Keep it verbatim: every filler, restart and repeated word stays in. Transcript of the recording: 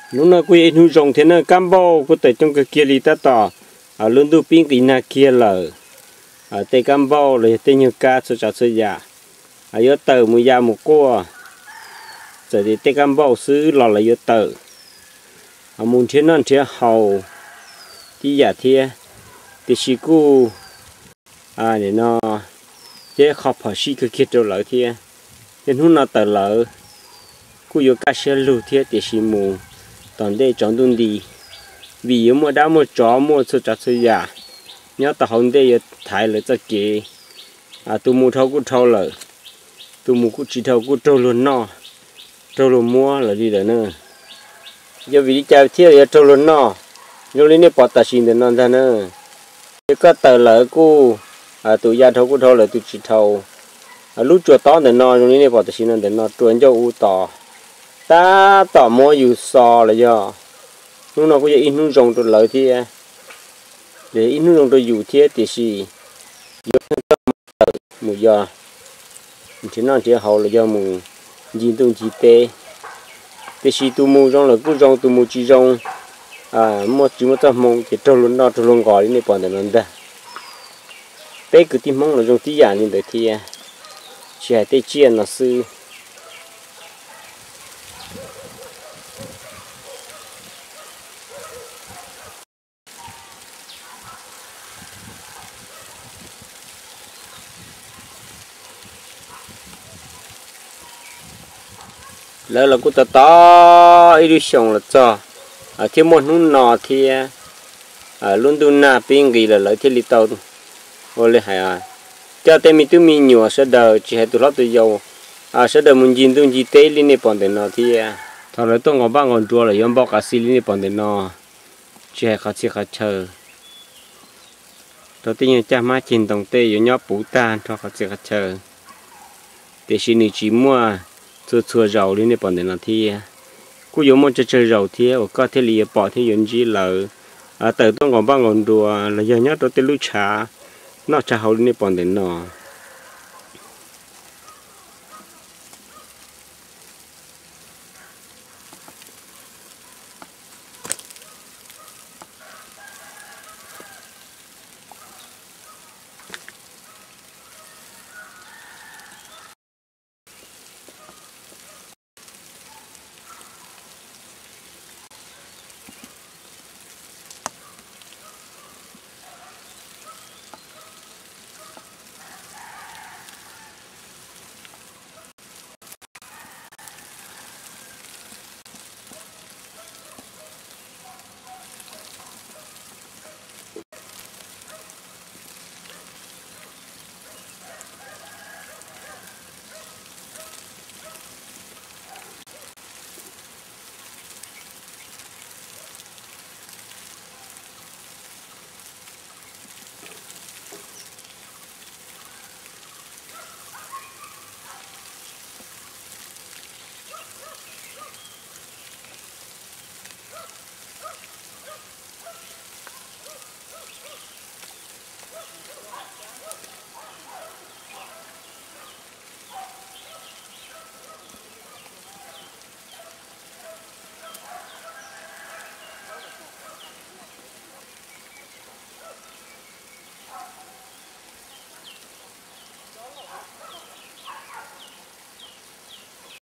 lúc nào quy nu rồng thế nào cam bao có thể trong cái kia đi ta tỏ à luôn tu pin tí na kia lờ à tây cam bao là tây như cá cho chả chơi giả à yếu tờ mùi da một cô giờ thì tây cam bao xứ lò là yếu tờ à muốn thế nào thế hầu tí giả thế thì chỉ cu à để nó chế khó phải xí cái kia cho lỡ thế nên hôm nào tờ lỡ cu yếu cá xe lù thế thì chỉ mù toàn đây chọn đun đi vì yếu mua đã mua chó mua cho chả chơi giả nhớ tao hôm đây thái lại cho kỹ à tôi mua thâu cũng thâu lỡ tôi mua cũng chỉ thâu cũng trâu luôn no trâu luôn mua là đi đấy nữa giờ vì đi chơi thiệt giờ trâu luôn no nhưng lên đây bỏ tài xin để non ra nữa cái có tờ lỡ cô à tụi gia thâu cũng thâu là tụi chỉ thâu à lúc chuột to để no nhưng lên đây bỏ tài xin để no chuột cho u tỏ ta tỏ mua dù sò là do lúc nào có giờ in hương rồng rồi lợi thì để in hương rồng rồi dù thiệt thì gì mù giờ chỉ nói chỉ hậu là do mù nhìn tung chỉ tê tê si tu mù rong là cứ rong tu mù chỉ rong à một chỉ một tấm mông chỉ trâu luôn đó trâu luôn gọi đi này bọn này nó tê cứ tìm mông là rong tí giả nên để thì chỉ hay tê chiên là sư lỡ là cũng ta to ít đi xong là cho à thêm một nút nọ thì à luôn luôn na pin gì là lợi thế li tàu rồi lấy à cho tên mình tụi mình nhiều sẽ đợi chỉ hay tụi nó tụi giàu à sẽ đợi mình nhìn tụi gì tê lên này bọn tên nọ thì thằng này tôi ngồi ba ngọn chùa là yếm bọc cả xí lên này bọn tên nọ chỉ hay khó chỉ khó chờ đầu tiên cha má chín đồng tê yếu nhóc bù tan cho khó chỉ khó chờ để xin đi chỉ mua chua chua rau lên này bọn này là thì cú yếu muốn chơi chơi rau thì ở có thể lìa bỏ thì yếu gì lỡ à từ tôi còn ba ngọn đùa là giờ nhớ tôi tên lúa trà nó trà hậu lên này bọn này nó